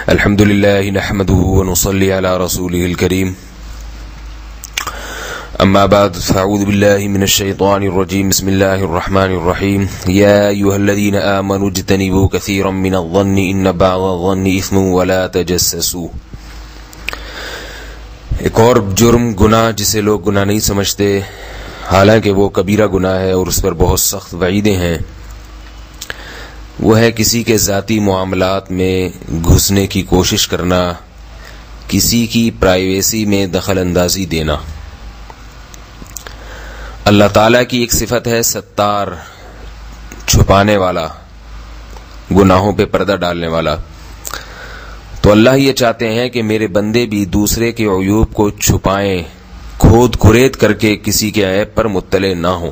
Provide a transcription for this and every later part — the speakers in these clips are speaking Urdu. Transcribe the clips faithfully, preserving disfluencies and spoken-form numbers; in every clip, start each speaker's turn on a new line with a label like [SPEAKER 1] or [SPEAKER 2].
[SPEAKER 1] الحمد لله نحمده ونصلي على رسوله الكريم اما بعد فاعوذ بالله من الشيطان الرجيم بسم الله الرحمن الرحيم يا ايها الذين امنوا اجتنبوا كثيرا من الظن ان بعض الظن اثم ولا تجسسوا۔ ایک اور جرم گناہ جسے لوگ گناہ نہیں سمجھتے حالانکہ وہ کبیرہ گناہ ہے اور اس پر بہت سخت وعیدیں ہیں، وہ ہے کسی کے ذاتی معاملات میں گھسنے کی کوشش کرنا، کسی کی پرائیویسی میں دخل اندازی دینا۔ اللہ تعالیٰ کی ایک صفت ہے ستار، چھپانے والا، گناہوں پہ پردہ ڈالنے والا۔ تو اللہ یہ چاہتے ہیں کہ میرے بندے بھی دوسرے کے عیوب کو چھپائیں، کھود کھرید کر کے کسی کے عیب پر مطلع نہ ہوں۔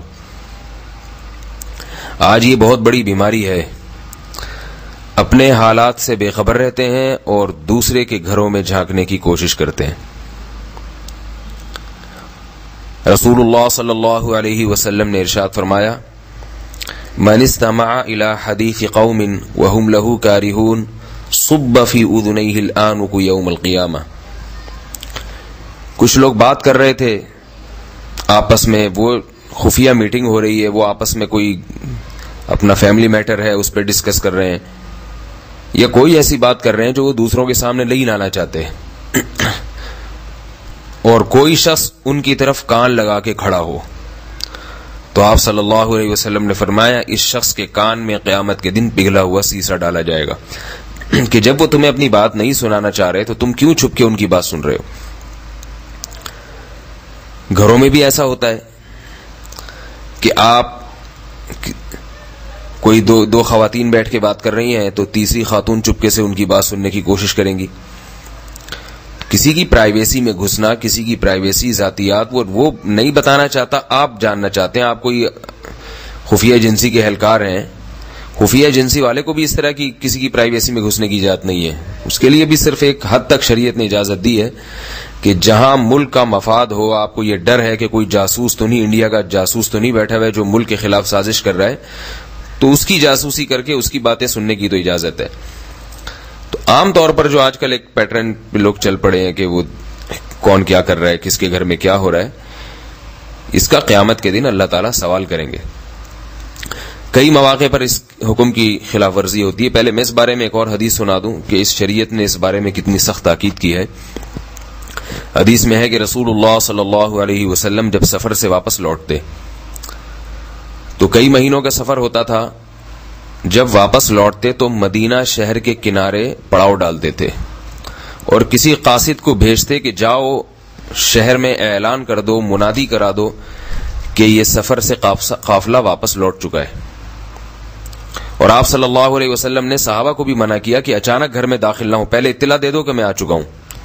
[SPEAKER 1] آج یہ بہت بڑی بیماری ہے، اپنے حالات سے بے خبر رہتے ہیں اور دوسرے کے گھروں میں جھانکنے کی کوشش کرتے ہیں۔ رسول اللہ صلی اللہ علیہ وسلم نے ارشاد فرمایا، من استمع الى حدیث قوم وهم له کارہون صب فی اذنیہ الآنق یوم القیامہ۔ کچھ لوگ بات کر رہے تھے آپس میں، وہ خفیہ میٹنگ ہو رہی ہے، وہ آپس میں کوئی اپنا فیملی میٹر ہے اس پہ ڈسکس کر رہے ہیں، یا کوئی ایسی بات کر رہے ہیں جو وہ دوسروں کے سامنے نہیں لانا چاہتے، اور کوئی شخص ان کی طرف کان لگا کے کھڑا ہو تو آپ صلی اللہ علیہ وسلم نے فرمایا اس شخص کے کان میں قیامت کے دن پگھلا ہوا سیسا ڈالا جائے گا کہ جب وہ تمہیں اپنی بات نہیں سنانا چاہ رہے تو تم کیوں چھپ کے ان کی بات سن رہے ہو۔ گھروں میں بھی ایسا ہوتا ہے کہ آپ کوئی دو دو خواتین بیٹھ کے بات کر رہی ہیں تو تیسری خاتون چپکے سے ان کی بات سننے کی کوشش کریں گی۔ کسی کی پرائیویسی میں گھسنا، کسی کی پرائیویسی، ذاتیات وہ وہ نہیں بتانا چاہتا، آپ جاننا چاہتے ہیں۔ آپ کوئی خفیہ ایجنسی کے اہلکار ہیں، خفیہ ایجنسی والے کو بھی اس طرح کی کسی کی پرائیویسی میں گھسنے کی اجازت نہیں ہے۔ اس کے لیے بھی صرف ایک حد تک شریعت نے اجازت دی ہے کہ جہاں ملک کا مفاد ہو، آپ کو یہ ڈر ہے کہ کوئی جاسوس تو نہیں، انڈیا کا جاسوس تو نہیں بیٹھا ہوا ہے جو ملک کے خلاف سازش کر رہا ہے، تو اس کی جاسوسی کر کے اس کی باتیں سننے کی تو اجازت ہے۔ تو عام طور پر جو آج کل ایک پیٹرن پہ لوگ چل پڑے ہیں کہ وہ کون کیا کر رہا ہے، کس کے گھر میں کیا ہو رہا ہے، اس کا قیامت کے دن اللہ تعالیٰ سوال کریں گے۔ کئی مواقع پر اس حکم کی خلاف ورزی ہوتی ہے۔ پہلے میں اس بارے میں ایک اور حدیث سنا دوں کہ اس شریعت نے اس بارے میں کتنی سخت تاکید کی ہے۔ حدیث میں ہے کہ رسول اللہ صلی اللہ علیہ وسلم جب سفر سے واپس لوٹتے تو کئی مہینوں کا سفر ہوتا تھا، جب واپس لوٹتے تو مدینہ شہر کے کنارے پڑاؤ ڈالتے تھے اور کسی قاصد کو بھیجتے کہ جاؤ شہر میں اعلان کر دو، منادی کرا دو کہ یہ سفر سے قافلہ واپس لوٹ چکا ہے۔ اور آپ صلی اللہ علیہ وسلم نے صحابہ کو بھی منع کیا کہ اچانک گھر میں داخل نہ ہو، پہلے اطلاع دے دو کہ میں آ چکا ہوں۔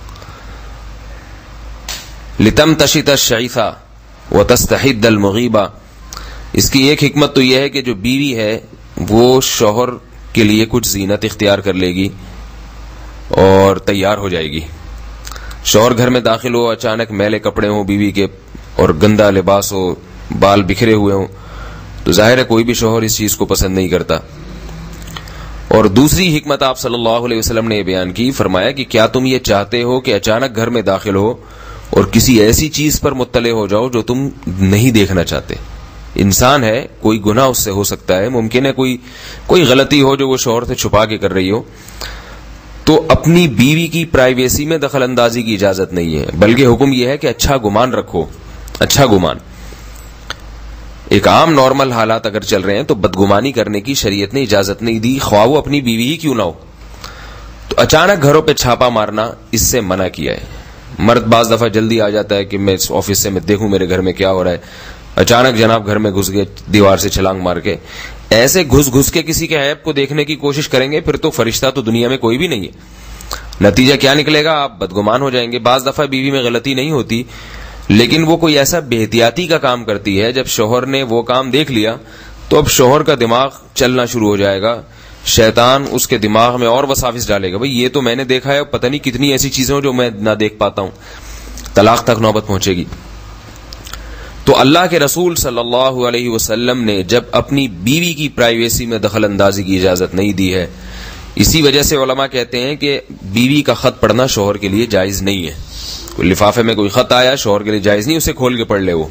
[SPEAKER 1] لتم تشت الشعیفہ وتستحد المغیبہ، اس کی ایک حکمت تو یہ ہے کہ جو بیوی ہے وہ شوہر کے لیے کچھ زینت اختیار کر لے گی اور تیار ہو جائے گی۔ شوہر گھر میں داخل ہو، اچانک میلے کپڑے ہوں بیوی کے اور گندا لباس ہو، بال بکھرے ہوئے ہوں، تو ظاہر ہے کوئی بھی شوہر اس چیز کو پسند نہیں کرتا۔ اور دوسری حکمت آپ صلی اللہ علیہ وسلم نے یہ بیان کی، فرمایا کہ کیا تم یہ چاہتے ہو کہ اچانک گھر میں داخل ہو اور کسی ایسی چیز پر مطلع ہو جاؤ جو تم نہیں دیکھنا چاہتے؟ انسان ہے، کوئی گناہ اس سے ہو سکتا ہے، ممکن ہے کوئی کوئی غلطی ہو جو وہ شوہر سے چھپا کے کر رہی ہو، تو اپنی بیوی کی پرائیویسی میں دخل اندازی کی اجازت نہیں ہے، بلکہ حکم یہ ہے کہ اچھا گمان رکھو، اچھا گمان۔ ایک عام نارمل حالات اگر چل رہے ہیں تو بدگمانی کرنے کی شریعت نے اجازت نہیں دی، خواہ وہ اپنی بیوی ہی کیوں نہ ہو۔ تو اچانک گھروں پہ چھاپا مارنا اس سے منع کیا ہے۔ مرد بعض دفعہ جلدی آ جاتا ہے کہ میں اس آفس سے میں دیکھوں میرے گھر میں کیا ہو رہا ہے، اچانک جناب گھر میں گھس گئے دیوار سے چھلانگ مار کے، ایسے گھس گھس کے کسی کے عیب کو دیکھنے کی کوشش کریں گے، پھر تو فرشتہ تو دنیا میں کوئی بھی نہیں ہے۔ نتیجہ کیا نکلے گا؟ آپ بدگمان ہو جائیں گے۔ بعض دفعہ بیوی میں غلطی نہیں ہوتی، لیکن وہ کوئی ایسا بے احتیاطی کا کام کرتی ہے، جب شوہر نے وہ کام دیکھ لیا تو اب شوہر کا دماغ چلنا شروع ہو جائے گا، شیطان اس کے دماغ میں اور وساوس ڈالے گا، بھئی یہ تو میں نے دیکھا ہے، پتہ نہیں کتنی ایسی چیزیں ہوں جو میں نہ دیکھ پاتا ہوں، طلاق تک نوبت پہنچے گی۔ تو اللہ کے رسول صلی اللہ علیہ وسلم نے جب اپنی بیوی کی پرائیویسی میں دخل اندازی کی اجازت نہیں دی ہے، اسی وجہ سے علماء کہتے ہیں کہ بیوی کا خط پڑھنا شوہر کے لیے جائز نہیں ہے. کوئی لفافے میں کوئی خط آیا شوہر کے لیے جائز نہیں اسے کھول کے پڑھ لے. وہ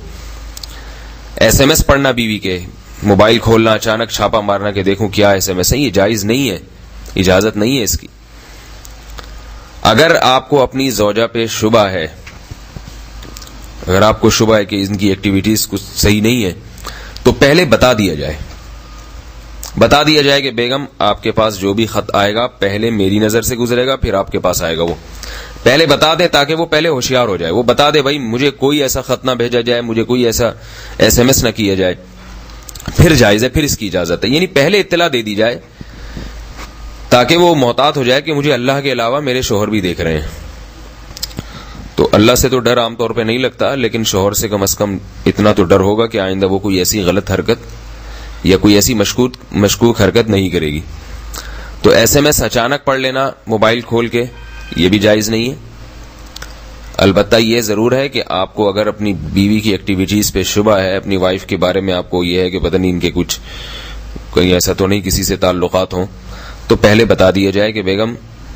[SPEAKER 1] ایس ایم ایس پڑھنا بیوی کے، موبائل کھولنا اچانک چھاپا مارنا کہ دیکھوں کیا ایس ایم ایس ہے، یہ جائز نہیں ہے، اجازت نہیں ہے اس کی. اگر آپ کو اپنی زوجہ پہ شبہ ہے، اگر آپ کو شبہ ہے کہ ان کی ایکٹیویٹیز کچھ صحیح نہیں ہے، تو پہلے بتا دیا جائے بتا دیا جائے کہ بیگم آپ کے پاس جو بھی خط آئے گا پہلے میری نظر سے گزرے گا پھر آپ کے پاس آئے گا. وہ پہلے بتا دیں تاکہ وہ پہلے ہوشیار ہو جائے. وہ بتا دے بھائی مجھے کوئی ایسا خط نہ بھیجا جائے، مجھے کوئی ایسا ایس ایم ایس نہ کیا جائے، پھر جائز ہے، پھر اس کی اجازت ہے. یعنی پہلے اطلاع دے دی جائے تاکہ وہ محتاط ہو جائے کہ مجھے اللہ کے علاوہ میرے شوہر بھی دیکھ رہے ہیں. تو اللہ سے تو ڈر عام طور پہ نہیں لگتا، لیکن شوہر سے کم از کم اتنا تو ڈر ہوگا کہ آئندہ وہ کوئی ایسی غلط حرکت یا کوئی ایسی مشکوک مشکوک حرکت نہیں کرے گی. تو ایس ایم ایس اچانک پڑھ لینا موبائل کھول کے یہ بھی جائز نہیں ہے. البتہ یہ ضرور ہے کہ آپ کو اگر اپنی بیوی کی ایکٹیویٹیز پہ شبہ ہے، اپنی وائف کے بارے میں آپ کو یہ ہے کہ پتہ نہیں ان کے کچھ کوئی ایسا تو نہیں کسی سے تعلقات ہوں، تو پہلے بتا دیا جائے کہ بیگم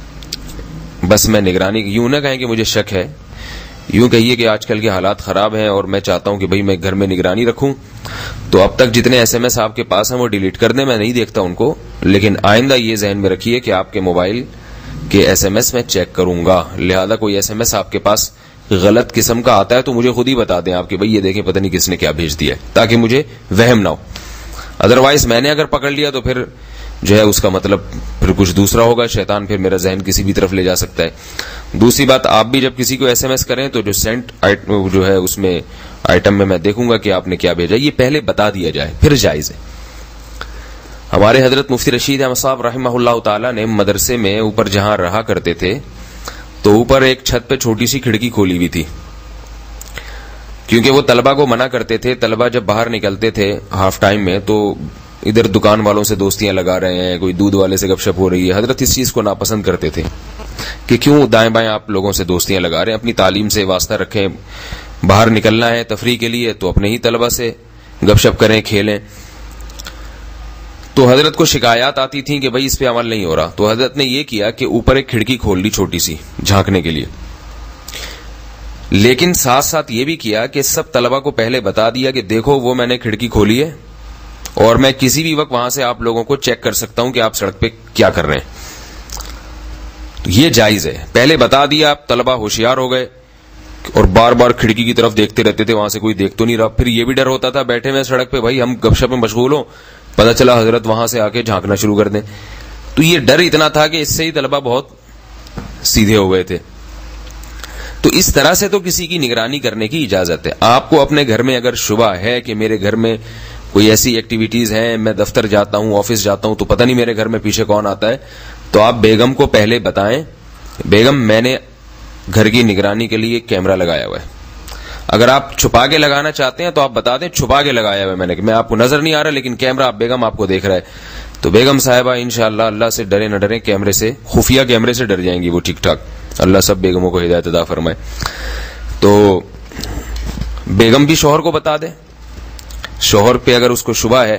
[SPEAKER 1] بس میں نگرانی، یوں نہ کہیں کہ مجھے شک ہے، یوں کہیے کہ آج کل کے حالات خراب ہیں اور میں چاہتا ہوں کہ بھئی میں گھر میں نگرانی رکھوں، تو اب تک جتنے ایس ایم ایس آپ کے پاس ہیں وہ ڈیلیٹ کر دیں، میں نہیں دیکھتا ان کو، لیکن آئندہ یہ ذہن میں رکھیے کہ آپ کے موبائل کے ایس ایم ایس میں چیک کروں گا، لہذا کوئی ایس ایم ایس آپ کے پاس غلط قسم کا آتا ہے تو مجھے خود ہی بتا دیں آپ کہ بھئی یہ دیکھیں پتہ نہیں کس نے کیا بھیج دیا ہے، تاکہ مجھے وہم نہ ہو. ادروائز میں نے اگر پکڑ لیا تو پھر جو ہے اس کا مطلب پھر کچھ دوسرا ہوگا، شیطان پھر میرا ذہن کسی بھی طرف لے جا سکتا ہے. دوسری بات، آپ بھی جب کسی کو ایس ایم ایس کریں تو جو سینٹ جو ہے اس میں آئٹم میں میں دیکھوں گا کہ آپ نے کیا بھیجا، یہ پہلے بتا دیا جائے پھر جائز ہے. ہمارے حضرت مفتی رشید احمد صاحب رحمہ اللہ تعالی نے مدرسے میں اوپر جہاں رہا کرتے تھے تو اوپر ایک چھت پہ چھوٹی سی کھڑکی کھولی ہوئی تھی، کیونکہ وہ طلبہ کو منع کرتے تھے. طلبہ جب باہر نکلتے تھے ہاف ٹائم میں تو ادھر دکان والوں سے دوستیاں لگا رہے ہیں، کوئی دودھ والے سے گپ شپ ہو رہی ہے. حضرت اس چیز کو ناپسند کرتے تھے کہ کیوں دائیں بائیں آپ لوگوں سے دوستیاں لگا رہے ہیں، اپنی تعلیم سے واسطہ رکھیں، باہر نکلنا ہے تفریح کے لیے تو اپنے ہی طلبہ سے گپ شپ کریں، کھیلیں. تو حضرت کو شکایات آتی تھیں کہ بھائی اس پہ عمل نہیں ہو رہا، تو حضرت نے یہ کیا کہ اوپر ایک کھڑکی کھول دی چھوٹی سی جھانکنے کے لیے، لیکن ساتھ ساتھ یہ بھی کیا کہ سب طلبہ کو پہلے بتا دیا کہ دیکھو وہ میں نے کھڑکی کھولی ہے اور میں کسی بھی وقت وہاں سے آپ لوگوں کو چیک کر سکتا ہوں کہ آپ سڑک پہ کیا کر رہے ہیں. تو یہ جائز ہے، پہلے بتا دیا، آپ طلبہ ہوشیار ہو گئے اور بار بار کھڑکی کی طرف دیکھتے رہتے تھے، وہاں سے کوئی دیکھ تو نہیں رہا. پھر یہ بھی ڈر ہوتا تھا بیٹھے ہوئے سڑک پہ بھائی ہم گپ شپ میں مشغول ہوں، پتہ چلا حضرت وہاں سے آ کے جھانکنا شروع کر دیں. تو یہ ڈر اتنا تھا کہ اس سے ہی طلبہ بہت سیدھے ہو گئے تھے. تو اس طرح سے تو کسی کی نگرانی کرنے کی اجازت ہے. آپ کو اپنے گھر میں اگر شبہ ہے کہ میرے گھر میں کوئی ایسی ایکٹیویٹیز ہیں، میں دفتر جاتا ہوں، آفس جاتا ہوں تو پتہ نہیں میرے گھر میں پیچھے کون آتا ہے، تو آپ بیگم کو پہلے بتائیں بیگم میں نے گھر کی نگرانی کے لیے کیمرہ لگایا ہوا ہے. اگر آپ چھپا کے لگانا چاہتے ہیں تو آپ بتا دیں چھپا کے لگایا ہوا ہے میں نے، میں آپ کو نظر نہیں آ رہا لیکن کیمرہ آپ بیگم آپ کو دیکھ رہا ہے. تو بیگم صاحبہ انشاءاللہ اللہ سے ڈرے نہ ڈریں، کیمرے سے، خفیہ کیمرے سے ڈر جائیں گی وہ ٹھیک ٹھاک. اللہ سب بیگموں کو ہدایت عطا فرمائے. تو بیگم بھی شوہر کو بتا دے، شوہر پہ اگر اس کو شبہ ہے،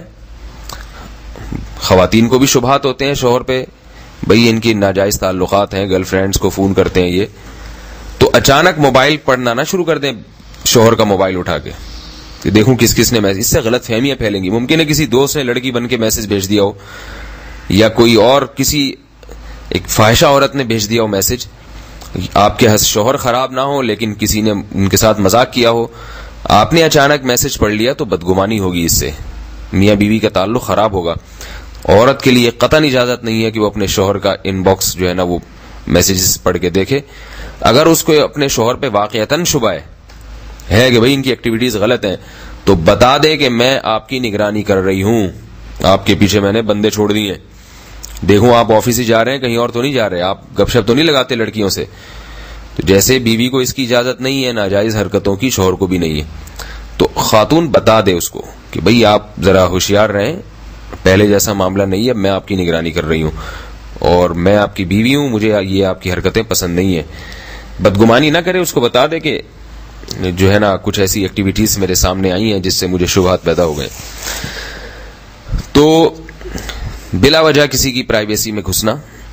[SPEAKER 1] خواتین کو بھی شبہات ہوتے ہیں شوہر پہ، بھئی ان کی ناجائز تعلقات ہیں، گرل فرینڈز کو فون کرتے ہیں یہ، تو اچانک موبائل پڑھنا نہ شروع کر دیں شوہر کا موبائل اٹھا کے کہ دیکھوں کس کس نے میسج. اس سے غلط فہمیاں پھیلیں گی. ممکن ہے کسی دوست نے لڑکی بن کے میسج بھیج دیا ہو، یا کوئی اور کسی ایک فاحشہ عورت نے بھیج دیا ہو میسج. آپ کے شوہر خراب نہ ہو لیکن کسی نے ان کے ساتھ مذاق کیا ہو، آپ نے اچانک میسج پڑھ لیا تو بدگمانی ہوگی، اس سے میاں بیوی کا تعلق خراب ہوگا. عورت کے لیے قطعاً اجازت نہیں ہے کہ وہ اپنے شوہر کا ان باکس جو ہے نا وہ میسیجز پڑھ کے دیکھے. اگر اس کو اپنے شوہر پہ واقعتاً شبہ ہے ہے کہ بھئی ان کی ایکٹیویٹیز غلط ہیں تو بتا دے کہ میں آپ کی نگرانی کر رہی ہوں، آپ کے پیچھے میں نے بندے چھوڑ دیے ہیں، دیکھوں آپ آفس ہی جا رہے ہیں، کہیں اور تو نہیں جا رہے، آپ گپ شپ تو نہیں لگاتے لڑکیوں سے. تو جیسے بیوی کو اس کی اجازت نہیں ہے ناجائز حرکتوں کی، شوہر کو بھی نہیں ہے. تو خاتون بتا دے اس کو کہ بھئی آپ ذرا ہوشیار رہیں، پہلے جیسا معاملہ نہیں ہے، میں آپ کی نگرانی کر رہی ہوں اور میں آپ کی بیوی ہوں، مجھے یہ آپ کی حرکتیں پسند نہیں ہیں. بدگمانی نہ کرے، اس کو بتا دے کہ جو ہے نا کچھ ایسی ایکٹیویٹیز میرے سامنے آئی ہیں جس سے مجھے شبہات پیدا ہو گئے. تو بلا وجہ کسی کی پرائیویسی میں گھسنا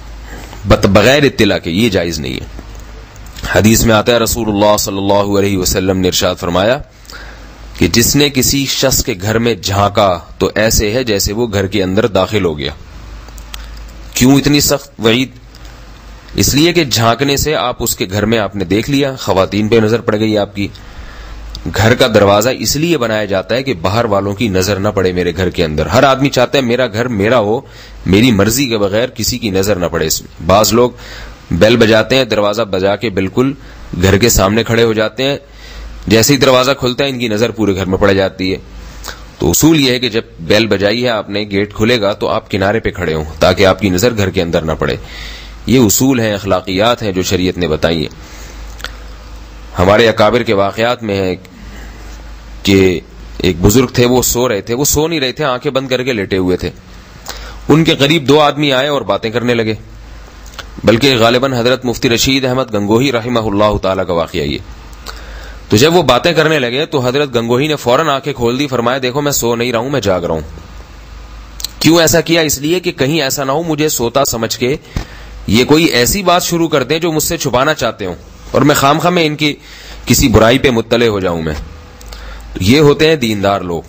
[SPEAKER 1] بغیر اطلاع کے، یہ جائز نہیں ہے۔ حدیث میں آتا ہے رسول اللہ صلی اللہ علیہ وسلم نے ارشاد فرمایا کہ جس نے کسی شخص کے گھر میں جھانکا تو ایسے ہے جیسے وہ گھر کے اندر داخل ہو گیا۔ کیوں اتنی سخت وعید؟ اس لیے کہ جھانکنے سے آپ اس کے گھر میں آپ نے دیکھ لیا، خواتین پہ نظر پڑ گئی آپ کی۔ گھر کا دروازہ اس لیے بنایا جاتا ہے کہ باہر والوں کی نظر نہ پڑے میرے گھر کے اندر۔ ہر آدمی چاہتا ہے میرا گھر میرا ہو، میری مرضی کے بغیر کسی کی نظر نہ پڑے اس میں۔ بعض لوگ بیل بجاتے ہیں، دروازہ بجا کے بالکل گھر کے سامنے کھڑے ہو جاتے ہیں، جیسے ہی دروازہ کھلتا ہے ان کی نظر پورے گھر میں پڑ جاتی ہے۔ تو اصول یہ ہے کہ جب بیل بجائی ہے آپ نے، گیٹ کھلے گا تو آپ کنارے پہ کھڑے ہوں تاکہ آپ کی نظر گھر کے اندر نہ پڑے۔ یہ اصول ہیں، اخلاقیات ہیں جو شریعت نے بتائی ہیں۔ ہمارے اکابر کے واقعات میں ہے کہ ایک بزرگ تھے، وہ سو رہے تھے، وہ سو نہیں رہے تھے، آنکھیں بند کر کے لیٹے ہوئے تھے۔ ان کے قریب دو آدمی آئے اور باتیں کرنے لگے، بلکہ غالباً حضرت مفتی رشید احمد گنگوہی رحمہ اللہ تعالی کا واقعہ یہ۔ تو جب وہ باتیں کرنے لگے تو حضرت گنگوہی نے فوراً آنکھیں کھول دی، فرمایا دیکھو میں سو نہیں رہا ہوں، میں جاگ رہا ہوں۔ کیوں ایسا کیا؟ اس لیے کہ کہیں ایسا نہ ہو مجھے سوتا سمجھ کے یہ کوئی ایسی بات شروع کر دیں جو مجھ سے چھپانا چاہتے ہوں اور میں خام خواہ میں ان کی کسی برائی پہ مطلع ہو جاؤں میں۔ یہ ہوتے ہیں دیندار لوگ۔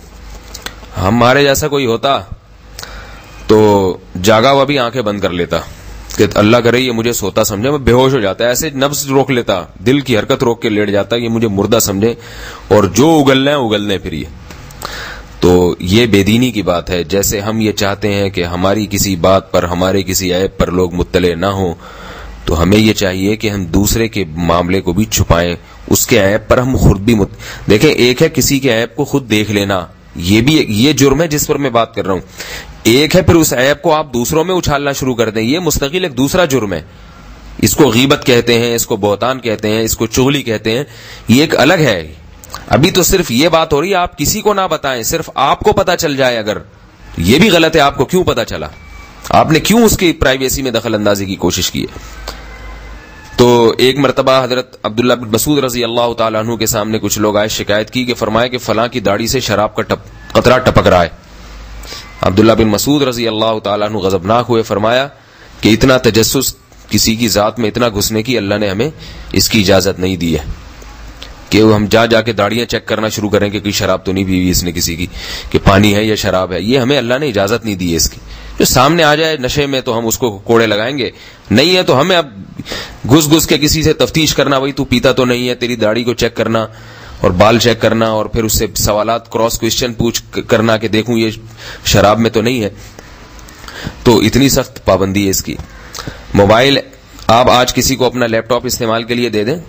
[SPEAKER 1] ہمارے جیسا کوئی ہوتا تو جاگا ہوا بھی آنکھیں بند کر لیتا کہ اللہ کرے یہ مجھے سوتا سمجھے، میں بے ہوش ہو جاتا ہے، ایسے نفس روک لیتا، دل کی حرکت روک کے لیٹ جاتا، یہ مجھے مردہ سمجھے اور جو اگلنا ہے اگلنے پھر یہ۔ تو یہ بے دینی کی بات ہے۔ جیسے ہم یہ چاہتے ہیں کہ ہماری کسی بات پر، ہمارے کسی عیب پر لوگ مطلع نہ ہوں، تو ہمیں یہ چاہیے کہ ہم دوسرے کے معاملے کو بھی چھپائیں، اس کے عیب پر ہم خود بھی مت... دیکھیں ایک ہے کسی کے عیب کو خود دیکھ لینا، یہ بھی یہ جرم ہے جس پر میں بات کر رہا ہوں، ایک ہے پھر اس عیب کو آپ دوسروں میں اچھالنا شروع کر دیں، یہ مستقل ایک دوسرا جرم ہے۔ اس کو غیبت کہتے ہیں، اس کو بہتان کہتے ہیں، اس کو چغلی کہتے ہیں، یہ ایک الگ ہے۔ ابھی تو صرف یہ بات ہو رہی ہے آپ کسی کو نہ بتائیں، صرف آپ کو پتا چل جائے، اگر یہ بھی غلط ہے۔ آپ کو کیوں پتا چلا؟ آپ نے کیوں اس کی پرائیویسی میں دخل اندازی کی کوشش کی ہے؟ تو ایک مرتبہ حضرت عبداللہ بن مسعود رضی اللہ تعالیٰ عنہ کے سامنے کچھ لوگ آئے، شکایت کی کہ فرمایا کہ فلاں کی داڑھی سے شراب کا ٹپ قطرہ ٹپک رہا ہے۔ عبداللہ بن مسعود رضی اللہ تعالیٰ عنہ غضبناک ہوئے، فرمایا کہ اتنا تجسس کسی کی ذات میں، اتنا گھسنے کی اللہ نے ہمیں اس کی اجازت نہیں دی ہے کہ ہم جا جا کے داڑیاں چیک کرنا شروع کریں کہ کوئی شراب تو نہیں پی ہوئی اس نے کسی کی، کہ پانی ہے یا شراب ہے، یہ ہمیں اللہ نے اجازت نہیں دی ہے اس کی۔ جو سامنے آ جائے نشے میں تو ہم اس کو کوڑے لگائیں گے، نہیں ہے تو ہمیں اب گھس گھس کے کسی سے تفتیش کرنا، بھائی تو پیتا تو نہیں ہے، تیری داڑھی کو چیک کرنا اور بال چیک کرنا اور پھر اس سے سوالات کراس کوشچن پوچھ کرنا کہ دیکھوں یہ شراب میں تو نہیں ہے۔ تو اتنی سخت پابندی ہے اس کی۔ موبائل آپ آج کسی کو اپنا لیپ ٹاپ استعمال کے لیے دے دیں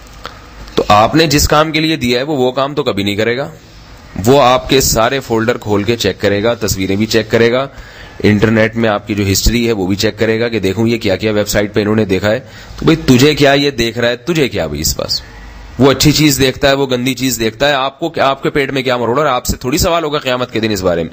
[SPEAKER 1] تو آپ نے جس کام کے لیے دیا ہے وہ وہ کام تو کبھی نہیں کرے گا، وہ آپ کے سارے فولڈر کھول کے چیک کرے گا، تصویریں بھی چیک کرے گا، انٹرنیٹ میں آپ کی جو ہسٹری ہے وہ بھی چیک کرے گا کہ دیکھوں یہ کیا کیا ویب سائٹ پہ انہوں نے دیکھا ہے۔ تو بھئی تجھے کیا یہ دیکھ رہا ہے، تجھے کیا بھئی اس پاس؟ وہ اچھی چیز دیکھتا ہے، وہ گندی چیز دیکھتا ہے، آپ کو آپ کے پیٹ میں کیا مروڑا ہے؟ آپ سے تھوڑی سوال ہوگا قیامت کے دن اس بارے میں۔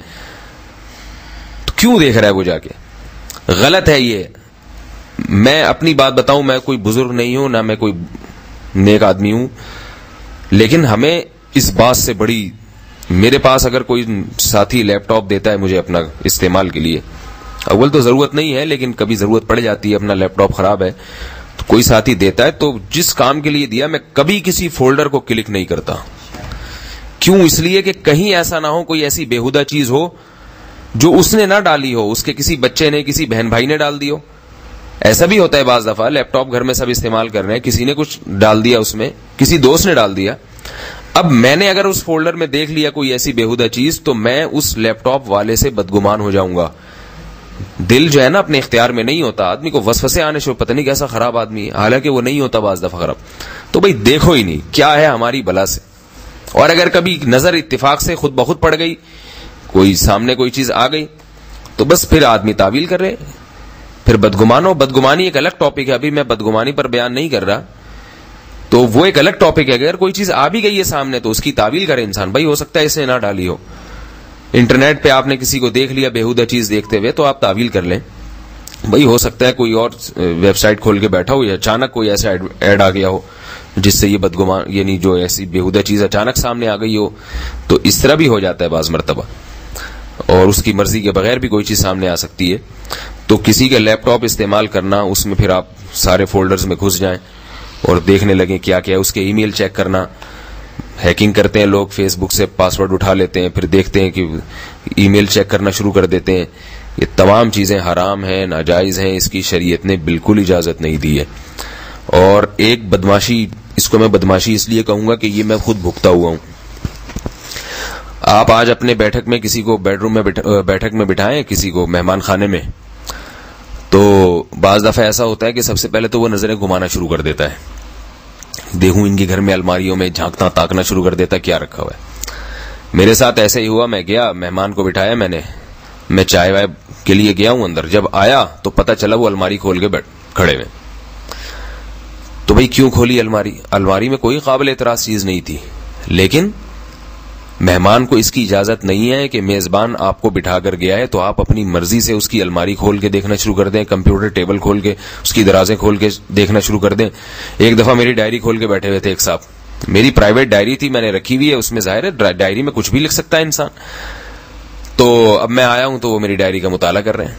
[SPEAKER 1] تو کیوں دیکھ رہا ہے وہ جا کے؟ غلط ہے یہ۔ میں اپنی بات بتاؤں، میں کوئی بزرگ نہیں ہوں، نہ میں کوئی نیک آدمی ہوں، لیکن ہمیں اس بات سے بڑی، میرے پاس اگر کوئی ساتھی لیپ ٹاپ دیتا ہے مجھے اپنا استعمال کے لیے، اول تو ضرورت نہیں ہے لیکن کبھی ضرورت پڑ جاتی ہے، اپنا لیپ ٹاپ خراب ہے تو کوئی ساتھی دیتا ہے، تو جس کام کے لیے دیا میں کبھی کسی فولڈر کو کلک نہیں کرتا۔ کیوں؟ اس لیے کہ کہیں ایسا نہ ہو کوئی ایسی بےہودہ چیز ہو جو اس نے نہ ڈالی ہو، اس کے کسی بچے نے، کسی بہن بھائی نے ڈال دی ہو۔ ایسا بھی ہوتا ہے بعض دفعہ، لیپ ٹاپ گھر میں سب استعمال کر رہے ہیں، کسی نے کچھ ڈال دیا اس میں، کسی دوست نے ڈال دیا۔ اب میں نے اگر اس فولڈر میں دیکھ لیا کوئی ایسی بےہودہ چیز تو میں اس لیپ ٹاپ والے سے بدگمان ہو جاؤں گا۔ دل جو ہے نا اپنے اختیار میں نہیں ہوتا، آدمی کو وسوسے آنے سے پتہ نہیں کیسا خراب آدمی ہے، حالانکہ وہ نہیں ہوتا بعض دفعہ خراب۔ تو بھئی دیکھو ہی نہیں کیا ہے ہماری بلا سے، اور اگر کبھی نظر اتفاق سے خود بخود پڑ گئی، کوئی سامنے کوئی چیز آ گئی تو بس پھر آدمی تعویل کر رہے، پھر بدگمان ہو۔ بدگمانی ایک الگ ٹاپک ہے، ابھی میں بدگمانی پر بیان نہیں کر رہا، تو وہ ایک الگ ٹاپک ہے۔ اگر کوئی چیز آ بھی گئی ہے سامنے تو اس کی تعویل کرے انسان، بھائی ہو سکتا ہے اس نے نہ ڈالی ہو۔ انٹرنیٹ پہ آپ نے کسی کو دیکھ لیا بےہودہ چیز دیکھتے ہوئے تو آپ تعویل کر لیں، بھائی ہو سکتا ہے کوئی اور ویب سائٹ کھول کے بیٹھا ہو یا اچانک کوئی ایسا ایڈ آ گیا ہو جس سے یہ بدگمان، یعنی جو ایسی بےہودہ چیز اچانک سامنے آ گئی ہو، تو اس طرح بھی ہو جاتا ہے بعض مرتبہ، اور اس کی مرضی کے بغیر بھی کوئی چیز سامنے آ سکتی ہے۔ تو کسی کا لیپ ٹاپ استعمال کرنا، اس میں پھر آپ سارے فولڈرز میں گھس جائیں اور دیکھنے لگیں کیا کیا، اس کے ای میل چیک کرنا. ہیکنگ کرتے ہیں لوگ، فیس بک سے پاسورڈ اٹھا لیتے ہیں، پھر دیکھتے ہیں کہ ای میل چیک کرنا شروع کر دیتے ہیں. یہ تمام چیزیں حرام ہیں، ناجائز ہیں، اس کی شریعت نے بالکل اجازت نہیں دی ہے. اور ایک بدماشی، اس کو میں بدماشی اس لیے کہوں گا کہ یہ میں خود بھگتا ہوا ہوں. آپ آج اپنے بیٹھک میں کسی کو بیڈ روم میں بیٹھک میں بٹھائیں، کسی کو مہمان خانے میں، تو بعض دفعہ ایسا ہوتا ہے کہ سب سے پہلے تو وہ نظریں گھمانا شروع کر دیتا ہے. دیکھوں ان کے گھر میں الماریوں میں جھانکتا تاکنا شروع کر دیتا ہے کیا رکھا ہوا ہے. میرے ساتھ ایسے ہی ہوا، میں گیا مہمان کو بٹھایا میں نے، میں چائے وائے کے لیے گیا ہوں اندر، جب آیا تو پتہ چلا وہ الماری کھول کے بیٹھ کھڑے ہوئے. تو بھئی کیوں کھولی الماری؟ الماری میں کوئی قابل اعتراض چیز نہیں تھی، لیکن مہمان کو اس کی اجازت نہیں ہے کہ میزبان آپ کو بٹھا کر گیا ہے تو آپ اپنی مرضی سے اس کی الماری کھول کے دیکھنا شروع کر دیں، کمپیوٹر ٹیبل کھول کے اس کی درازیں کھول کے دیکھنا شروع کر دیں. ایک دفعہ میری ڈائری کھول کے بیٹھے ہوئے تھے ایک صاحب، میری پرائیویٹ ڈائری تھی، میں نے رکھی ہوئی ہے، اس میں ظاہر ہے ڈائری میں کچھ بھی لکھ سکتا ہے انسان. تو اب میں آیا ہوں تو وہ میری ڈائری کا مطالعہ کر رہے ہیں.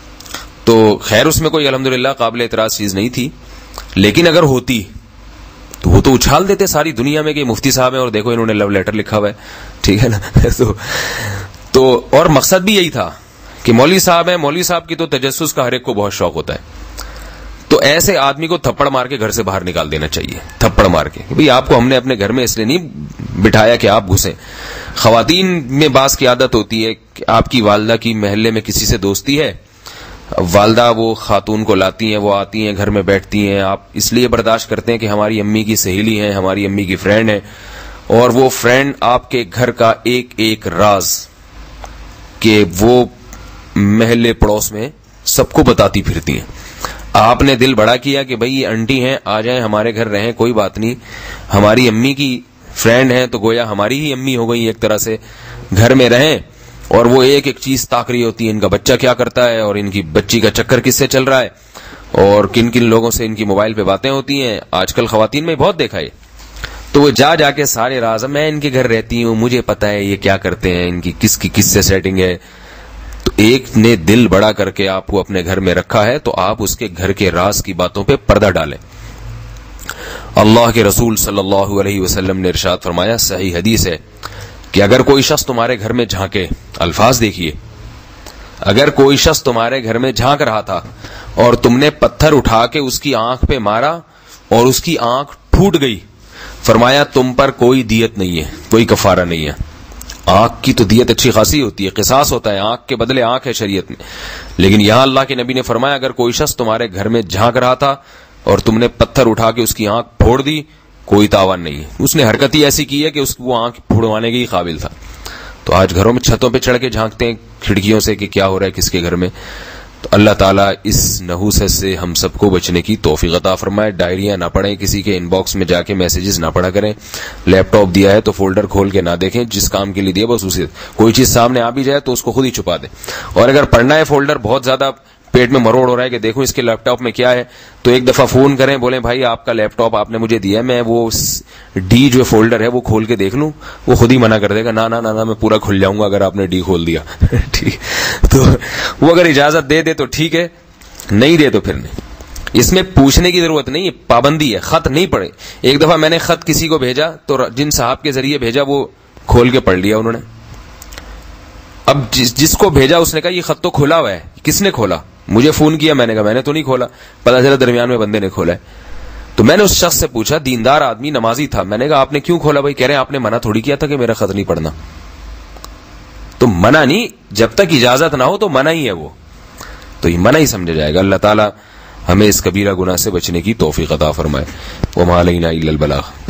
[SPEAKER 1] تو خیر اس میں کوئی الحمدللہ قابل اعتراض چیز نہیں تھی، لیکن اگر ہوتی تو وہ تو اچھال دیتے ساری دنیا میں کہ مفتی صاحب ہیں اور دیکھو انہوں نے لو لیٹر لکھا ہوا ہے، ٹھیک ہے نا. تو تو اور مقصد بھی یہی تھا کہ مولوی صاحب ہیں، مولوی صاحب کی تو تجسس کا ہر ایک کو بہت شوق ہوتا ہے. تو ایسے آدمی کو تھپڑ مار کے گھر سے باہر نکال دینا چاہیے، تھپڑ مار کے کہ بھئی آپ کو ہم نے اپنے گھر میں اس لیے نہیں بٹھایا کہ آپ گھسیں. خواتین میں بعض کی عادت ہوتی ہے کہ آپ کی والدہ کی محلے میں کسی سے دوستی ہے، والدہ وہ خاتون کو لاتی ہیں، وہ آتی ہیں گھر میں بیٹھتی ہیں، آپ اس لیے برداشت کرتے ہیں کہ ہماری امی کی سہیلی ہیں، ہماری امی کی فرینڈ ہیں، اور وہ فرینڈ آپ کے گھر کا ایک ایک راز کہ وہ محلے پڑوس میں سب کو بتاتی پھرتی ہیں. آپ نے دل بڑا کیا کہ بھئی یہ انٹی ہیں، آ جائیں ہمارے گھر رہیں، کوئی بات نہیں، ہماری امی کی فرینڈ ہیں تو گویا ہماری ہی امی ہو گئی ایک طرح سے، گھر میں رہیں. اور وہ ایک ایک چیز تاک رہی ہوتی ہے، ان کا بچہ کیا کرتا ہے اور ان کی بچی کا چکر کس سے چل رہا ہے اور کن کن لوگوں سے ان کی موبائل پہ باتیں ہوتی ہیں. آج کل خواتین میں بہت دیکھا ہے. تو وہ جا جا کے سارے راز، میں ان کے گھر رہتی ہوں، مجھے پتا ہے یہ کیا کرتے ہیں، ان کی کس کی کس سے سیٹنگ ہے. تو ایک نے دل بڑا کر کے آپ کو اپنے گھر میں رکھا ہے تو آپ اس کے گھر کے راز کی باتوں پہ پردہ ڈالیں. اللہ کے رسول صلی اللہ علیہ وسلم نے ارشاد فرمایا، صحیح حدیث ہے، کہ اگر کوئی شخص تمہارے گھر میں جھانکے، الفاظ دیکھیے، اگر کوئی شخص تمہارے گھر میں جھانک رہا تھا اور تم نے پتھر اٹھا کے اس کی آنکھ پہ مارا اور اس کی آنکھ پھوٹ گئی، فرمایا تم پر کوئی دیت نہیں ہے، کوئی کفارہ نہیں ہے. آنکھ کی تو دیت اچھی خاصی ہوتی ہے، قصاص ہوتا ہے، آنکھ کے بدلے آنکھ ہے شریعت میں. لیکن یہاں اللہ کے نبی نے فرمایا اگر کوئی شخص تمہارے گھر میں جھانک رہا تھا اور تم نے پتھر اٹھا کے اس کی آنکھ پھوڑ دی، کوئی تاوان نہیں ہے. اس نے حرکت ہی ایسی کی ہے کہ اس وہ آنکھ پھوڑوانے کے ہی قابل تھا. تو آج گھروں میں چھتوں پہ چڑھ کے جھانکتے ہیں کھڑکیوں سے کہ کیا ہو رہا ہے کس کے گھر میں. تو اللہ تعالیٰ اس نحوست سے ہم سب کو بچنے کی توفیق عطا فرمائے. ڈائریاں نہ پڑھیں، کسی کے ان باکس میں جا کے میسیجز نہ پڑھا کریں. لیپ ٹاپ دیا ہے تو فولڈر کھول کے نہ دیکھیں، جس کام کے لیے دیا بس اسے، کوئی چیز سامنے آ بھی جائے تو اس کو خود ہی چھپا دیں. اور اگر پڑھنا ہے فولڈر بہت زیادہ پیٹ میں مروڑ ہو رہا ہے کہ دیکھو اس کے لیپ ٹاپ میں کیا ہے، تو ایک دفعہ فون کریں، بولیں بھائی آپ کا لیپ ٹاپ آپ نے مجھے دیا ہے، میں وہ ڈی جو فولڈر ہے وہ کھول کے دیکھ لوں. وہ خود ہی منع کر دے گا، نہ نہ نہ میں پورا کھل جاؤں گا اگر آپ نے ڈی کھول دیا. ٹھیک، تو وہ اگر اجازت دے دے تو ٹھیک ہے، نہیں دے تو پھر نہیں. اس میں پوچھنے کی ضرورت نہیں ہے، پابندی ہے، خط نہیں پڑھے. ایک دفعہ میں نے خط کسی کو بھیجا تو جن صاحب کے ذریعے بھیجا وہ کھول کے پڑھ لیا انہوں نے. اب جس جس کو بھیجا اس نے کہا یہ خط تو کھلا ہوا ہے. کس نے کھولا؟ مجھے فون کیا، میں نے کہا میں نے تو نہیں کھولا. پتہ چلا درمیان میں بندے نے کھولا ہے. تو میں نے اس شخص سے پوچھا، دیندار آدمی نمازی تھا، میں نے کہا آپ نے کیوں کھولا بھائی؟ کہہ رہے ہیں آپ نے منع تھوڑی کیا تھا کہ میرا خط نہیں پڑھنا. تو منع نہیں، جب تک اجازت نہ ہو تو منع ہی ہے، وہ تو یہ منع ہی سمجھا جائے گا. اللہ تعالیٰ ہمیں اس کبیرہ گناہ سے بچنے کی توفیق عطا فرمائے. وما علینا الا البلاغ.